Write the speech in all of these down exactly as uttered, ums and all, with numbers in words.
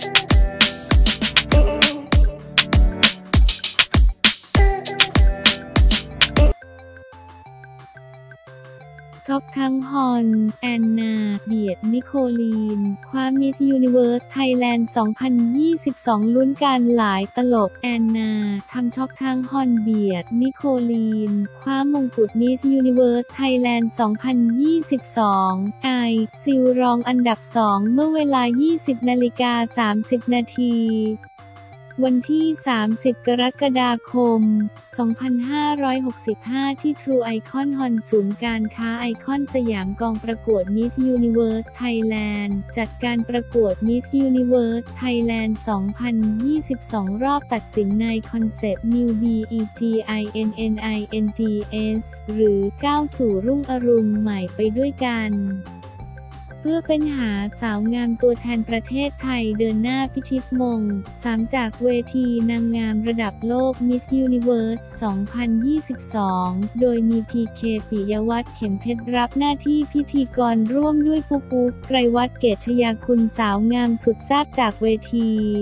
ช็อกทั้งฮอน แอนนา เบียด นิโคลีน คว้ามิสยูนิเวิร์สไทยแลนด์ สองพันยี่สิบสอง ลุ้นกันหลายตลบ แอนนา ทำช็อกทั้งฮอน เบียด นิโคลีน คว้ามงกุฎมิสยูนิเวิร์สไทยแลนด์ สองพันยี่สิบสอง ไอ ซิลรองอันดับสองเมื่อเวลา ยี่สิบนาฬิกาสามสิบนาทีวันที่ สามสิบ กรกฎาคม สองพันห้าร้อยหกสิบห้า ที่ทรูไอคอนฮอนศูนย์การค้าไอคอนสยามกองประกวดมิสยูนิเวิร์สไทยแลนด์จัดการประกวดมิสยูนิเวิร์สไทยแลนด์ สองพันยี่สิบสอง รอบตัดสินในคอนเซปต์ New บี อี จี ไอ เอ็น เอ็น ไอ เอ็น จี เอส หรือก้าวสู่รุ่งอรุณใหม่ไปด้วยกันเพื่อเป็นหาสาวงามตัวแทนประเทศไทยเดินหน้าพิชิตมงสามจากเวทีนางงามระดับโลก Miss Universe สองพันยี่สิบสอง โดยมี พี เค ปิยวัฒน์ เข็มเพชรรับหน้าที่พิธีกรร่วมด้วยปุ๊กปุ๊ก ไกรวัฒน์ เกตชยาคุณสาวงามสุดแซ่บจากเวที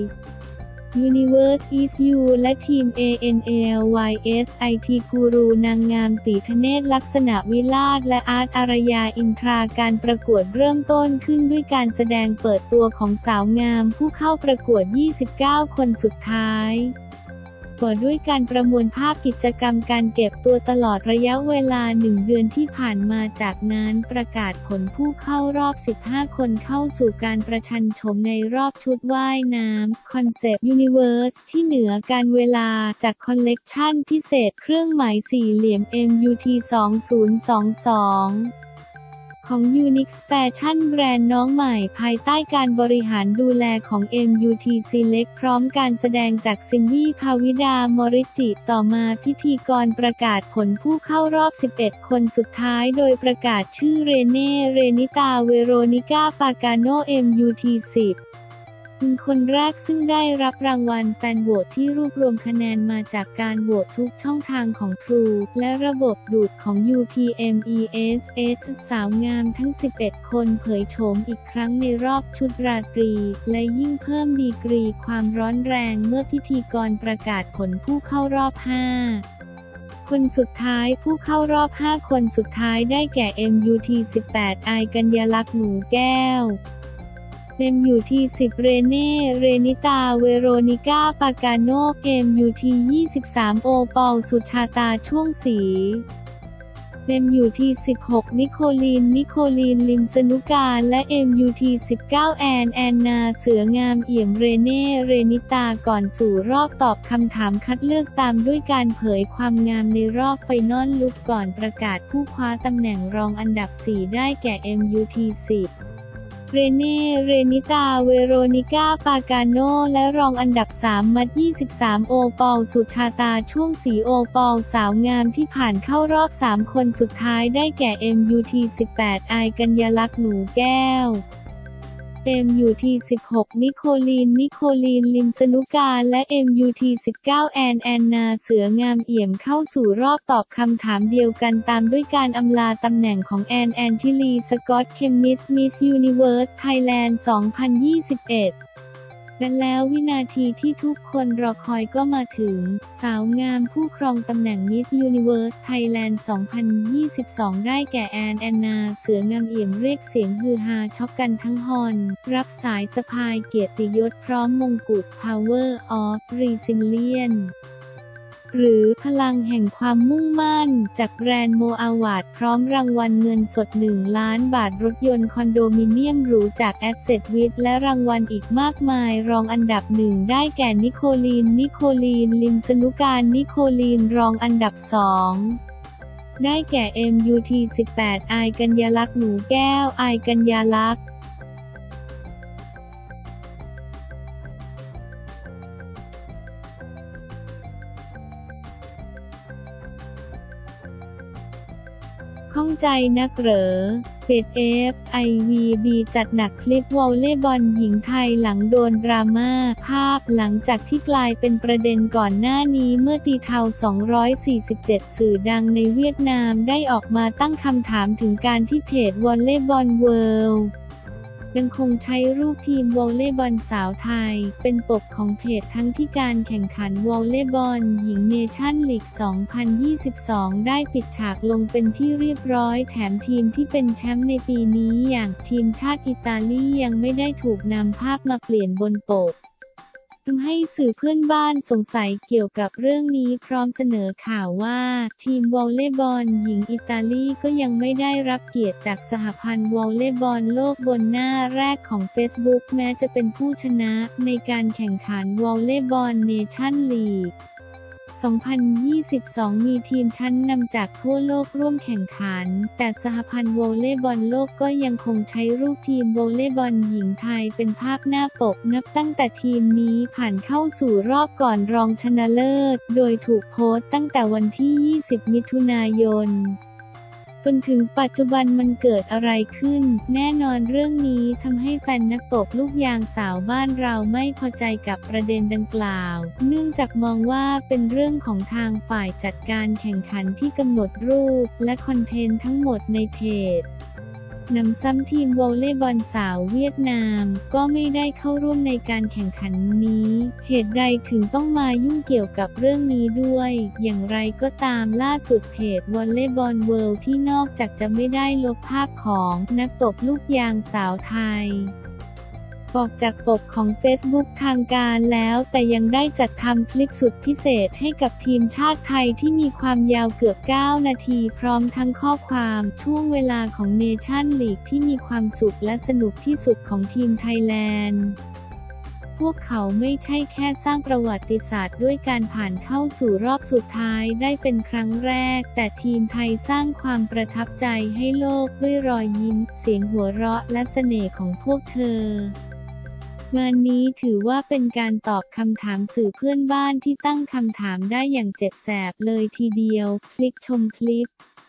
Universe is You และทีม เอ เอ็น แอล วาย เอส ไอ ที กูรูนางงามตีธเนศลักษณะวิลาศและอาร์ตอารยาอินทราการประกวดเริ่มต้นขึ้นด้วยการแสดงเปิดตัวของสาวงามผู้เข้าประกวด ยี่สิบเก้า คนสุดท้ายต่อด้วยการประมวลภาพกิจกรรมการเก็บตัวตลอดระยะเวลาหนึ่งเดือนที่ผ่านมาจากนั้นประกาศผลผู้เข้ารอบ สิบห้า คนเข้าสู่การประชันโฉมในรอบชุดว่ายน้ำคอนเซปต์ Universe ที่เหนือการเวลาจากคอลเลกชันพิเศษเครื่องหมายสี่เหลี่ยม เอ็ม ยู ที สองพันยี่สิบสองของ Unix Fashion แบรนด์น้องใหม่ภายใต้การบริหารดูแลของ เอ็ม ยู ที Select พร้อมการแสดงจากซินดี้ ภาวิดา มริจิต่อมาพิธีกรประกาศผลผู้เข้ารอบ สิบเอ็ด คนสุดท้ายโดยประกาศชื่อเรเน่ เรนิตา เวโรนิก้า ปากาโน เอ็ม ยู ที สิบเป็นคนแรกซึ่งได้รับรางวัลแฟนโหวตที่รวบรวมคะแนนมาจากการโหวตทุกช่องทางของ True และระบบดูดของ ยู พี เอ็ม อี เอส เอส สาวงามทั้ง สิบเอ็ด คนเผยโฉมอีกครั้งในรอบชุดราตรีและยิ่งเพิ่มดีกรีความร้อนแรงเมื่อพิธีกรประกาศผลผู้เข้ารอบ ห้า คนสุดท้ายผู้เข้ารอบ ห้า คนสุดท้ายได้แก่ เอ็ม ยู ที สิบแปด ไอ กัญญาลักษณ์ หนูแก้วเอ็ม ยู ที สิบ เรเน่ เรนิตา เวโรนิก้า ปากาโน เอ็ม ยู ที ยี่สิบสาม โอปอล สุชาตา ช่วงศรีเอ็ม ยู ที สิบหก นิโคลีน นิโคลีน ลิมสนุการและ เอ็ม ยู ที สิบเก้า แอน แอนนา เสืองามเอี่ยม เรเน่ เรนิตา ก่อนสู่รอบตอบคำถามคัดเลือกตามด้วยการเผยความงามในรอบไฟนอลลุคก่อนประกาศผู้คว้าตำแหน่งรองอันดับ สี่ ได้แก่ เอ็ม ยู ที สิบเรเน่ เรนิตา เวโรนิก้า ปากาโนและรองอันดับ สาม มัด ยี่สิบสาม โอปอล สุชาตา ช่วงศรีโอปอล สาวงามที่ผ่านเข้ารอบ สาม คนสุดท้ายได้แก่ เอ็ม ยู ที สิบแปด ไอ กัญญาลักษณ์ หนูแก้ว เอ็ม ยู ที สิบหก นิโคลีน นิโคลีน ลิมสนุการและ เอ็ม ยู ที สิบเก้า แอน แอนนา เสืองามเอี่ยมเข้าสู่รอบตอบคำถามเดียวกันตามด้วยการอำลาตำแหน่งของแอน แอนชิลี สกอต เคมมิส มิส ยูนิเวิร์ส ไทยแลนด์ สองพันยี่สิบเอ็ดและแล้ววินาทีที่ทุกคนรอคอยก็มาถึงสาวงามผู้ครองตำแหน่ง Miss Universe Thailand สองพันยี่สิบสอง ได้แก่แอน แอนนา เสืองามเอี่ยมเรียกเสียงฮือฮาช็อกกันทั้งฮอนรับสายสะพายเกียรติยศพร้อมมงกุฎ Power of Resilience หรือพลังแห่งความมุ่งมั่นจากแบรนด์โมอาวาดพร้อมรางวัลเงินสดหนึ่งล้านบาทรถยนต์คอนโดมิเนียมหรูจากแอสเซทวิทและรางวัลอีกมากมายรองอันดับหนึ่งได้แก่นิโคลีน นิโคลีน ลิมสนุการ นิโคลีนรองอันดับสองได้แก่ เอ็ม ยู ที สิบแปด ไอ กัญญาลักษณ์ หนูแก้ว ไอ กัญญาลักษณ์ข้องใจนักเหรอเป็ด เอฟ ไอ วี บี จัดหนักคลิปวอลเลย์บอลหญิงไทยหลังโดนดราม่าภาพหลังจากที่กลายเป็นประเด็นก่อนหน้านี้เมื่อตีเทาสองร้อยสี่สิบเจ็ดสื่อดังในเวียดนามได้ออกมาตั้งคำถามถึงการที่เพจวอลเลย์บอลเวิลด์ยังคงใช้รูปทีมวอลเลย์บอลสาวไทยเป็นปกของเพจทั้งที่การแข่งขันวอลเลย์บอลหญิงเนชั่นลีก สองพันยี่สิบสอง ได้ปิดฉากลงเป็นที่เรียบร้อยแถมทีมที่เป็นแชมป์ในปีนี้อย่างทีมชาติอิตาลียังไม่ได้ถูกนำภาพมาเปลี่ยนบนปกทำให้สื่อเพื่อนบ้านสงสัยเกี่ยวกับเรื่องนี้พร้อมเสนอข่าวว่าทีมวอลเลย์บอลหญิงอิตาลีก็ยังไม่ได้รับเกียรติจากสหพันธ์วอลเลย์บอลโลกบนหน้าแรกของเฟซบุ๊กแม้จะเป็นผู้ชนะในการแข่งขันวอลเลย์บอลเนชั่นลีก สองพันยี่สิบสอง มีทีมชั้นนำจากทั่วโลกร่วมแข่งขันแต่สหพันธ์วอลเลย์บอลโลกก็ยังคงใช้รูปทีมวอลเลย์บอลหญิงไทยเป็นภาพหน้าปกนับตั้งแต่ทีมนี้ผ่านเข้าสู่รอบก่อนรองชนะเลิศโดยถูกโพสต์ตั้งแต่วันที่ ยี่สิบ มิถุนายนจนถึงปัจจุบันมันเกิดอะไรขึ้นแน่นอนเรื่องนี้ทำให้แฟนนักตบลูกยางสาวบ้านเราไม่พอใจกับประเด็นดังกล่าวเนื่องจากมองว่าเป็นเรื่องของทางฝ่ายจัดการแข่งขันที่กำหนดรูปและคอนเทนต์ทั้งหมดในเพจนำซ้ำทีมวอลเลย์บอลสาวเวียดนามก็ไม่ได้เข้าร่วมในการแข่งขันนี้เหตุใดถึงต้องมายุ่งเกี่ยวกับเรื่องนี้ด้วยอย่างไรก็ตามล่าสุดเพจวอลเลย์บอลเวิลด์ที่นอกจากจะไม่ได้ลบภาพของนักตบลูกยางสาวไทยออกจากปกของ เฟซบุ๊ก ทางการแล้วแต่ยังได้จัดทำคลิปสุดพิเศษให้กับทีมชาติไทยที่มีความยาวเกือบเก้านาทีพร้อมทั้งข้อความช่วงเวลาของเนชั่นลีกที่มีความสุขและสนุกที่สุดของทีมไทยแลนด์พวกเขาไม่ใช่แค่สร้างประวัติศาสตร์ด้วยการผ่านเข้าสู่รอบสุดท้ายได้เป็นครั้งแรกแต่ทีมไทยสร้างความประทับใจให้โลกด้วยรอยยิ้มเสียงหัวเราะและเสน่ห์ของพวกเธองานนี้ถือว่าเป็นการตอบคำถามสื่อเพื่อนบ้านที่ตั้งคำถามได้อย่างเจ็บแสบเลยทีเดียวคลิกชมคลิป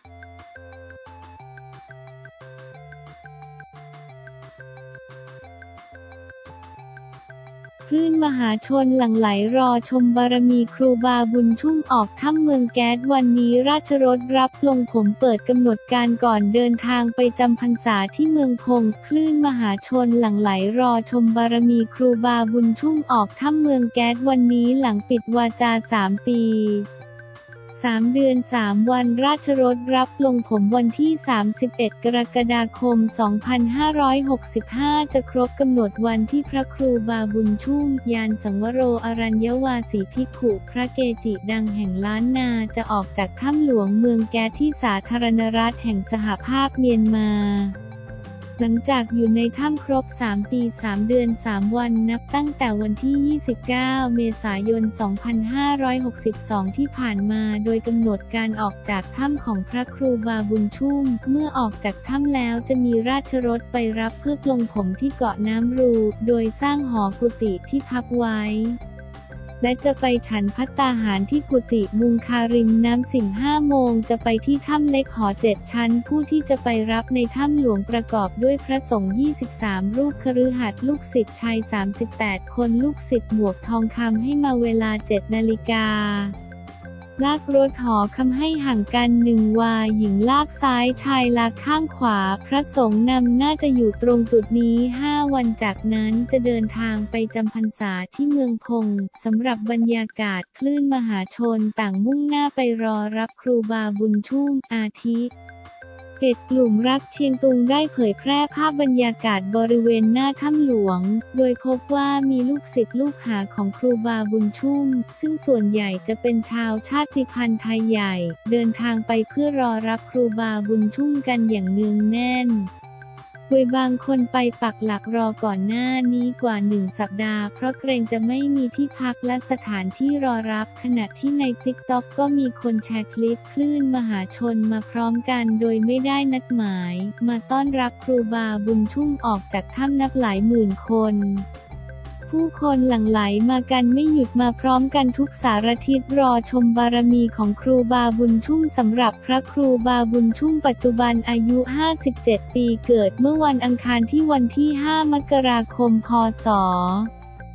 คลื่นมหาชนหลั่งไหลรอชมบารมีครูบาบุญชุ่มออกถ้ำเมืองแก๊สวันนี้ราชรถรับลงผมเปิดกำหนดการก่อนเดินทางไปจำพรรษาที่เมืองพงคลื่นมหาชนหลั่งไหลรอชมบารมีครูบาบุญชุ่มออกถ้ำเมืองแก๊สวันนี้หลังปิดวาจาสามปีสามเดือนสามวันราชรถรับลงผมวันที่สามสิบเอ็ดกรกฎาคมสองพันห้าร้อยหกสิบห้าจะครบกำหนดวันที่พระครูบาบุญชุ่มยานสังวโรอรัญยวาสีภิกขุพระเกจิดังแห่งล้านนาจะออกจากถ้ำหลวงเมืองแก๊สที่สาธารณรัฐแห่งสหภาพเมียนมาหลังจากอยู่ในถ้ำครบสามปีสามเดือนสามวันนับตั้งแต่วันที่ยี่สิบเก้าเมษายนสองพันห้าร้อยหกสิบสองที่ผ่านมาโดยกำหนดการออกจากถ้ำของพระครูบาบุญชุ่มเมื่อออกจากถ้ำแล้วจะมีราชรถไปรับเพื่อปลงผมที่เกาะน้ำรูโดยสร้างหอกุฏิที่พักไว้และจะไปฉันภัตตาหารที่กุฏิมุงคาริมน้ำสิงห้าโมงจะไปที่ถ้ำเล็กหอเจ็ดชั้นผู้ที่จะไปรับในถ้ำหลวงประกอบด้วยพระสงฆ์ยี่สิบสามรูปคฤหัสถ์ลูกศิษย์ชายสามสิบแปดคนลูกศิษย์หมวกทองคำให้มาเวลาเจ็ดนาฬิกาลากรถหอคำให้ห่างกันหนึ่งวาหญิงลากซ้ายชายลากข้างขวาพระสงฆ์นำน่าจะอยู่ตรงจุดนี้ห้าวันจากนั้นจะเดินทางไปจำพรรษาที่เมืองพงสำหรับบรรยากาศคลื่นมหาชนต่างมุ่งหน้าไปรอรับครูบาบุญชุ่มอาทิเพจกลุ่มรักเชียงตุงได้เผยแพร่ภาพบรรยากาศบริเวณหน้าถ้ำหลวงโดยพบว่ามีลูกศิษย์ลูกหาของครูบาบุญชุ่มซึ่งส่วนใหญ่จะเป็นชาวชาติพันธุ์ไทยใหญ่เดินทางไปเพื่อรอรับครูบาบุญชุ่มกันอย่างเนืองแน่นโดยบางคนไปปักหลักรอก่อนหน้านี้กว่าหนึ่งสัปดาห์เพราะเกรงจะไม่มีที่พักและสถานที่รอรับขณะที่ใน ติ๊กต็อก ก็มีคนแชร์คลิปคลื่นมหาชนมาพร้อมกันโดยไม่ได้นัดหมายมาต้อนรับครูบาบุญชุ่มออกจากถ้ำนับหลายหมื่นคนผู้คนหลั่งไหลมากันไม่หยุดมาพร้อมกันทุกสารทิศรอชมบารมีของครูบาบุญชุ่มสำหรับพระครูบาบุญชุ่มปัจจุบันอายุห้าสิบเจ็ดปีเกิดเมื่อวันอังคารที่วันที่ห้ามกราคมพ.ศ.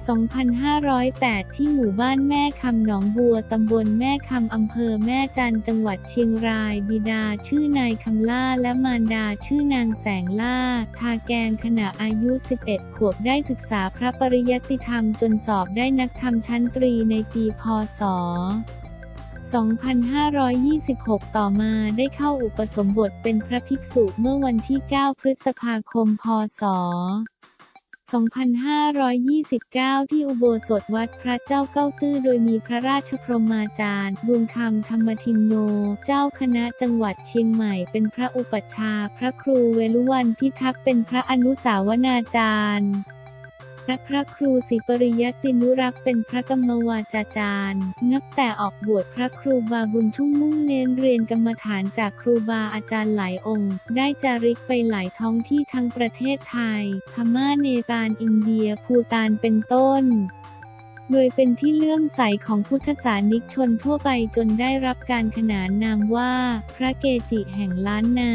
สองพันห้าร้อยแปด ที่หมู่บ้านแม่คำหนองบัวตำบลแม่คำอำเภอแม่จันทร์จังหวัดเชียงรายบิดาชื่อนายคำล่าและมารดาชื่อนางแสงล่าทาแกงขณะอายุ สิบเอ็ด ขวบได้ศึกษาพระปริยัติธรรมจนสอบได้นักธรรมชั้นตรีในปีพ.ศ. สองพันห้าร้อยยี่สิบหก ต่อมาได้เข้าอุปสมบทเป็นพระภิกษุเมื่อวันที่ เก้า พฤษภาคม พ.ศ. สองพันห้าร้อยยี่สิบเก้า ที่อุโบสถวัดพระเจ้าเก้าตื้อโดยมีพระราชพรหมาจารย์ดวงคำธรรมทินโนเจ้าคณะจังหวัดเชียงใหม่เป็นพระอุปัชฌาย์พระครูเวฬุวรรณพิทักษ์เป็นพระอนุสาวนาจารย์และพระครูศรีปริยัตินุรักษ์เป็นพระกรรมวาจาจารย์นับแต่ออกบวชพระครูบาบุญชุ่มมุ่งเน้นเรียนกรรมฐานจากครูบาอาจารย์หลายองค์ได้จาริกไปหลายท้องที่ทั้งประเทศไทยพม่าเนปาลอินเดียภูฏานเป็นต้นโดยเป็นที่เลื่อมใสของพุทธศาสนิกชนทั่วไปจนได้รับการขนานนามว่าพระเกจิแห่งล้านนา